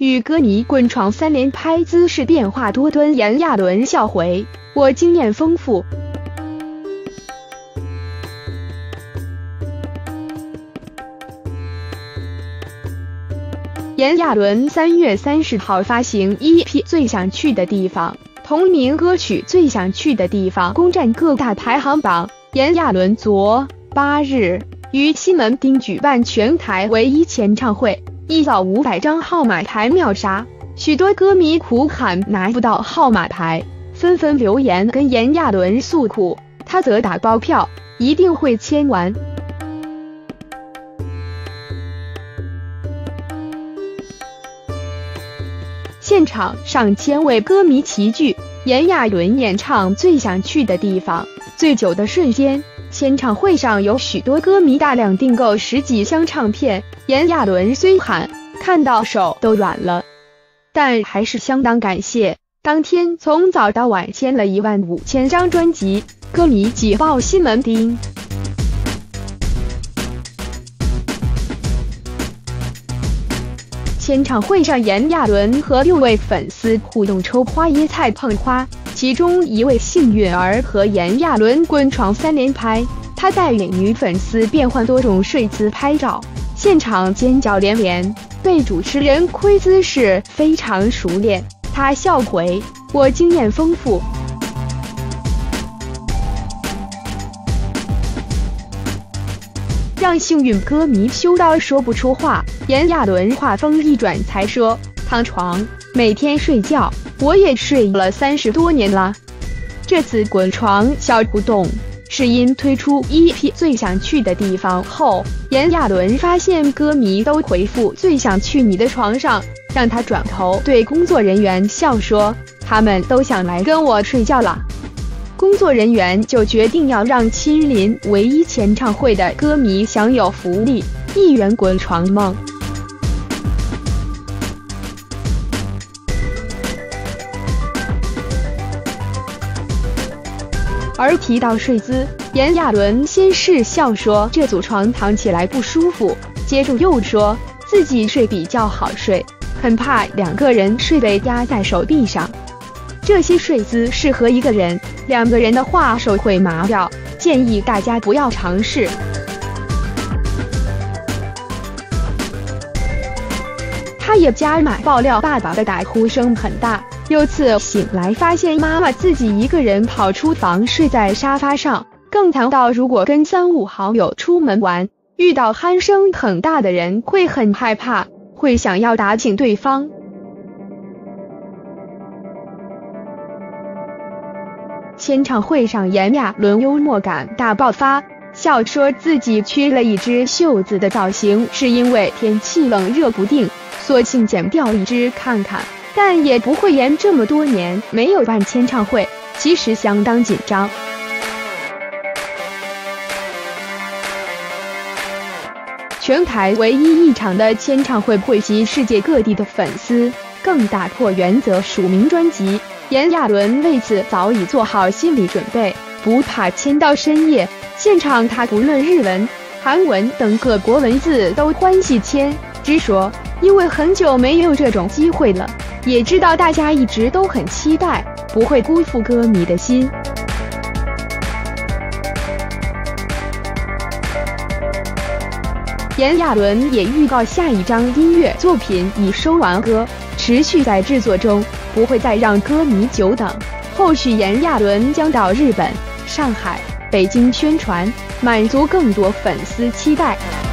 与歌迷滚床三连拍，姿势变化多端炎亚纶笑回，我经验丰富。炎亚纶3月30号发行 EP《最想去的地方》，同名歌曲《最想去的地方》攻占各大排行榜。炎亚纶昨8日于西门町举办全台唯一签唱会，一扫500张号码牌秒杀，许多歌迷苦喊拿不到号码牌，纷纷留言跟炎亚纶诉苦，他则打包票一定会签完。现场上千位歌迷齐聚，炎亚纶演唱《最想去的地方》，醉酒的瞬间。签唱会上有许多歌迷大量订购10几箱唱片，炎亚纶虽喊看到手都软了，但还是相当感谢。当天从早到晚签了15000张专辑，歌迷挤爆西门町。签唱会上，炎亚纶和6位粉丝互动抽花椰菜碰花，其中一位幸运儿和炎亚纶滚床3连拍，他带领女粉丝变换多种睡姿拍照，现场尖叫连连，被主持人窥姿势非常熟练，他笑回：“我经验丰富。”让幸运歌迷羞到说不出话。炎亚纶话锋一转才说：“躺床，每天睡觉，我也睡了30多年了。这次滚床小互动，是因推出 EP 最想去的地方后，炎亚纶发现歌迷都回复最想去你的床上，让他转头对工作人员笑说，他们都想来跟我睡觉了。工作人员就决定要让亲临唯一签唱会的歌迷享有福利，1元滚床梦。而提到睡姿，炎亚纶先是笑说这组床躺起来不舒服，接着又说自己睡比较好睡，很怕2个人睡被压在手臂上。这些睡姿适合1个人，2个人的话手会麻掉，建议大家不要尝试。他也加码爆料爸爸的打呼声很大，有次醒来发现妈妈自己1个人跑出房睡在沙发上，更谈到如果跟3、5好友出门玩，遇到鼾声很大的人会很害怕，会想要打醒对方。签唱会上，炎亚纶幽默感大爆发，笑说自己缺了一只袖子的造型，是因为天气冷热不定，索性剪掉一只看看，但也不会演这么多年没有办签唱会，其实相当紧张。全台唯一一场的签唱会汇集世界各地的粉丝，更打破原则署名专辑。炎亚纶为此早已做好心理准备，不怕签到深夜。现场他不论日文、韩文等各国文字都欢喜签，只说因为很久没有这种机会了，也知道大家一直都很期待，不会辜负歌迷的心。炎亚纶也预告下一张音乐作品已收完歌，持续在制作中，不会再让歌迷久等。后续炎亚纶将到日本、上海、北京宣传，满足更多粉丝期待。